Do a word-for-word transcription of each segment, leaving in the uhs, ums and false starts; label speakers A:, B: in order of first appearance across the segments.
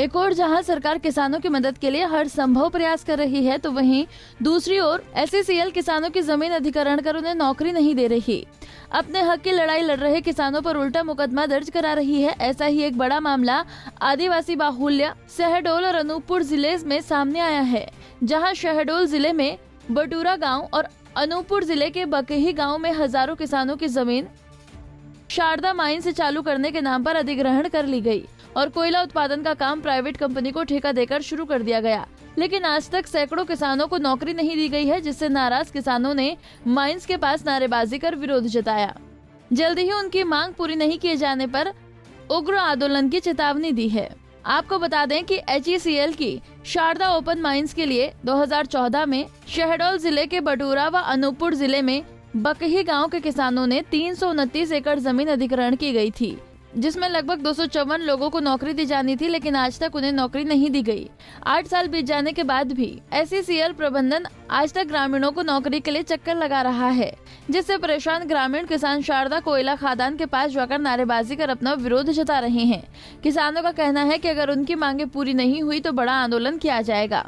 A: एक और जहां सरकार किसानों की मदद के लिए हर संभव प्रयास कर रही है, तो वहीं दूसरी ओर एस ई सी एल किसानों की जमीन अधिग्रहण कर उन्हें नौकरी नहीं दे रही। अपने हक की लड़ाई लड़ रहे किसानों पर उल्टा मुकदमा दर्ज करा रही है। ऐसा ही एक बड़ा मामला आदिवासी बाहुल्य शहडोल और अनूपपुर जिले में सामने आया है, जहां शहडोल जिले में बटूरा गांव और अनूपपुर जिले के बकही गांव में हजारों किसानों की जमीन शारदा माइन से चालू करने के नाम पर अधिग्रहण कर ली गई और कोयला उत्पादन का काम प्राइवेट कंपनी को ठेका देकर शुरू कर दिया गया। लेकिन आज तक सैकड़ों किसानों को नौकरी नहीं दी गई है, जिससे नाराज किसानों ने माइंस के पास नारेबाजी कर विरोध जताया। जल्द ही उनकी मांग पूरी नहीं किए जाने पर उग्र आंदोलन की चेतावनी दी है। आपको बता दें कि एच ई सी एल की शारदा ओपन माइंस के लिए दो हज़ार चौदह में शहडोल जिले के बटूरा व अनूपपुर जिले में बकही गांव के किसानों ने तीन सौ उनतीस एकड़ जमीन अधिग्रहण की गई थी, जिसमें लगभग दो सौ चौवन लोगों को नौकरी दी जानी थी, लेकिन आज तक उन्हें नौकरी नहीं दी गई। आठ साल बीत जाने के बाद भी एस ई सी एल प्रबंधन आज तक ग्रामीणों को नौकरी के लिए चक्कर लगा रहा है, जिससे परेशान ग्रामीण किसान शारदा कोयला खादान के पास जाकर नारेबाजी कर अपना विरोध जता रहे हैं। किसानों का कहना है कि अगर उनकी मांगे पूरी नहीं हुई तो बड़ा आंदोलन किया जाएगा।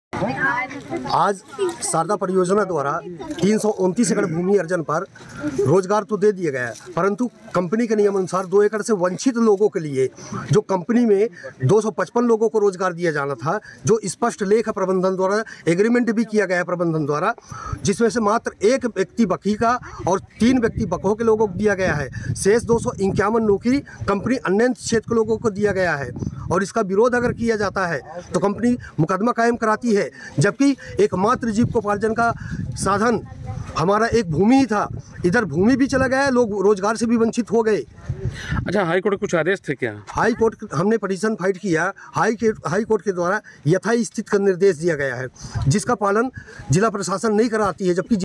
B: आज शारदा परियोजना द्वारा तीन सौ उनतीस एकड़ भूमि अर्जन पर रोजगार तो दे दिया गया है, परंतु कंपनी के नियम अनुसार दो एकड़ से वंचित लोगों के लिए जो कंपनी में दो सौ पचपन लोगों को रोजगार दिया जाना था, जो स्पष्ट लेख प्रबंधन द्वारा एग्रीमेंट भी किया गया है प्रबंधन द्वारा, जिसमें से मात्र एक व्यक्ति बकही का और तीन व्यक्ति बकहो के लोगों को दिया गया है। शेष दो सौ इक्यावन नौकरी कंपनी अन्य क्षेत्र के लोगों को दिया गया है और इसका विरोध अगर किया जाता है तो कंपनी मुकदमा कायम कराती है, जबकि एकमात्र जीविकोपार्जन का साधन हमारा एक भूमि ही था। इधर भूमि भी चला गया, लोग रोजगार से भी वंचित हो गए।
C: अच्छा, हाई कोर्ट कुछ आदेश थे क्या?
B: हाई कोर्ट हमने पिटीशन फाइट किया, हाई के हाई कोर्ट के द्वारा यथास्थिति का निर्देश दिया गया है, जिसका पालन जिला प्रशासन नहीं कराती है, जबकि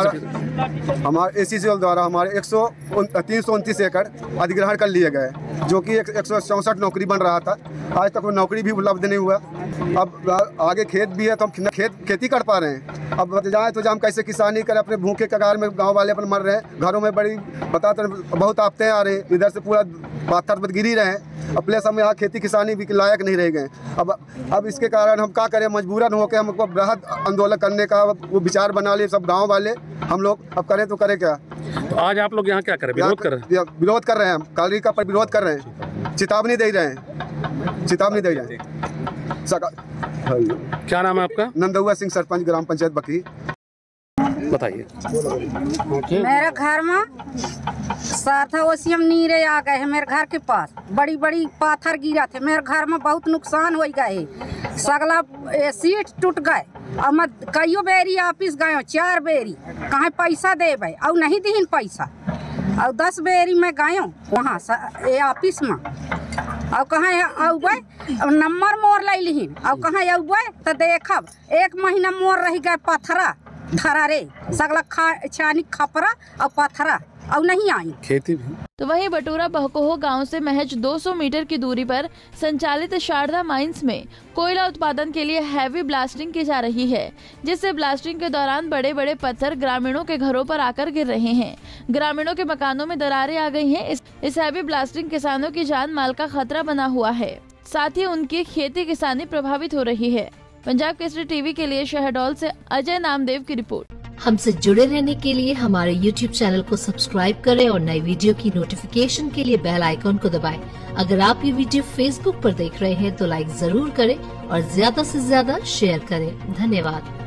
D: हमारे ए सी सी एल द्वारा हमारे एक सौ तीन सौ उनतीस एकड़ अधिग्रहण कर लिए गए, जो कि एक सौ चौंसठ नौकरी बन रहा था। आज तक कोई नौकरी भी उपलब्ध नहीं हुआ। अब आगे खेत भी है तो हम खेत खेती कर पा रहे हैं। अब जाए तो हम कैसे किसानी करें, अपने भूखे कगार में गांव वाले अपन मर रहे हैं, घरों में बड़ी बताते बहुत आपते आ रहे हैं, इधर से पूरा पाथर पर गिरी रहे हैं। अब प्लेस हम यहाँ खेती किसानी भी लायक नहीं रह गए। अब अब इसके कारण हम क्या करें, मजबूरन होकर हमको बृहद आंदोलन करने का वो विचार बना लिए सब गाँव वाले हम लोग। अब करें तो करें क्या?
C: तो आज आप लोग यहाँ क्या करें? विरोध कर रहे हैं?
D: विरोध कर रहे हैं, हम काली का पर विरोध कर रहे हैं, चेतावनी दे रहे हैं, चेतावनी दे रहे हैं।
C: क्या नाम है आपका?
D: नंदुआ सिंह, सरपंच ग्राम पंचायत बकही।
C: बताइए।
E: मेरे घर में साथा ओसियम नीरे आ गए हैं। मेरे घर के पास बड़ी बड़ी पाथर गिरा थे, मेरे घर में बहुत नुकसान हो गए, सगला सीट टूट गए। और मैं कईयो बेरी ऑफिस गए, चार बेरी कहाँ पैसा दे भाई और नहीं दीन पैसा, और दस बेरी मैं गए वहाँ ऑफिस में और कहाँ अबे नंबर मोर ले लीन और कहाँ अबे तो देखब एक महीना मोर रह गए पथरा धरा रे, सगला खा छानी खपरा और पथरा और नहीं आई
C: खेती भी।
A: तो वहीं बटूरा बहकोहो गांव से महज दो सौ मीटर की दूरी पर संचालित शारदा माइंस में कोयला उत्पादन के लिए हैवी ब्लास्टिंग की जा रही है, जिससे ब्लास्टिंग के दौरान बड़े बड़े पत्थर ग्रामीणों के घरों पर आकर गिर रहे हैं। ग्रामीणों के मकानों में दरारें आ गई हैं। इस, इस हैवी ब्लास्टिंग किसानों की जान माल का खतरा बना हुआ है, साथ ही उनकी खेती किसानी प्रभावित हो रही है। पंजाब केसरी टीवी के लिए शहडोल से अजय नामदेव की रिपोर्ट।
F: हमसे जुड़े रहने के लिए हमारे यूट्यूब चैनल को सब्सक्राइब करें और नई वीडियो की नोटिफिकेशन के लिए बेल आइकॉन को दबाएं। अगर आप ये वीडियो फेसबुक पर देख रहे हैं तो लाइक जरूर करें और ज्यादा से ज्यादा शेयर करें। धन्यवाद।